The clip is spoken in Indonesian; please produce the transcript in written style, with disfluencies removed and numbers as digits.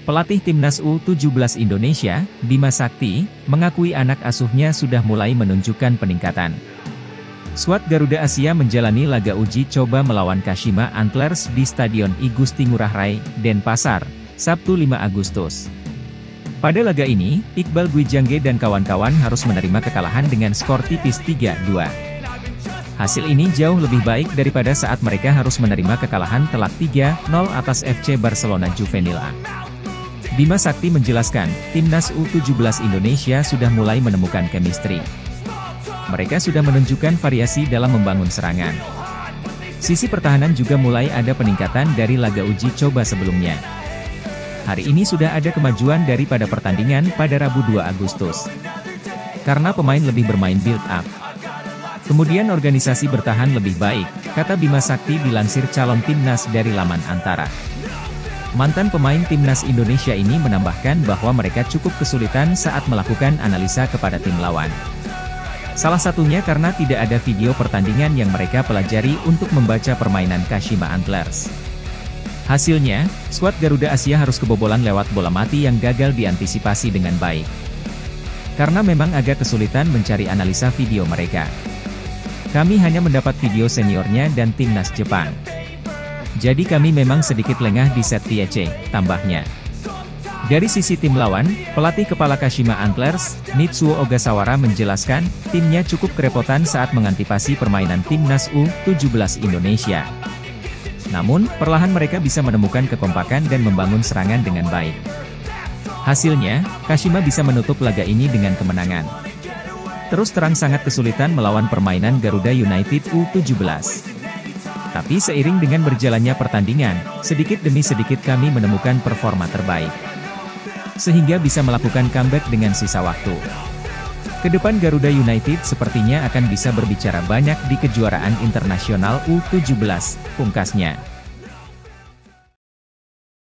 Pelatih Timnas U17 Indonesia, Bima Sakti, mengakui anak asuhnya sudah mulai menunjukkan peningkatan. Skuad Garuda Asia menjalani laga uji coba melawan Kashima Antlers di Stadion I Gusti Ngurah Rai, Denpasar, Sabtu 5 Agustus. Pada laga ini, Iqbal Gwijangge dan kawan-kawan harus menerima kekalahan dengan skor tipis 3-2. Hasil ini jauh lebih baik daripada saat mereka harus menerima kekalahan telak 3-0 atas FC Barcelona Juvenil A. Bima Sakti menjelaskan, Timnas U17 Indonesia sudah mulai menemukan chemistry. Mereka sudah menunjukkan variasi dalam membangun serangan. Sisi pertahanan juga mulai ada peningkatan dari laga uji coba sebelumnya. Hari ini sudah ada kemajuan daripada pertandingan pada Rabu 2 Agustus. Karena pemain lebih bermain build up. Kemudian organisasi bertahan lebih baik, kata Bima Sakti dilansir calon Timnas dari laman Antara. Mantan pemain Timnas Indonesia ini menambahkan bahwa mereka cukup kesulitan saat melakukan analisa kepada tim lawan. Salah satunya karena tidak ada video pertandingan yang mereka pelajari untuk membaca permainan Kashima Antlers. Hasilnya, skuad Garuda Asia harus kebobolan lewat bola mati yang gagal diantisipasi dengan baik. Karena memang agak kesulitan mencari analisa video mereka. Kami hanya mendapat video seniornya dan Timnas Jepang. Jadi kami memang sedikit lengah di set piece, tambahnya. Dari sisi tim lawan, pelatih kepala Kashima Antlers, Mitsuo Ogasawara menjelaskan, timnya cukup kerepotan saat mengantisipasi permainan Timnas U17 Indonesia. Namun, perlahan mereka bisa menemukan kekompakan dan membangun serangan dengan baik. Hasilnya, Kashima bisa menutup laga ini dengan kemenangan. Terus terang sangat kesulitan melawan permainan Garuda United U17. Tapi seiring dengan berjalannya pertandingan, sedikit demi sedikit kami menemukan performa terbaik. Sehingga bisa melakukan comeback dengan sisa waktu. Kedepan Garuda United sepertinya akan bisa berbicara banyak di kejuaraan internasional U17, pungkasnya.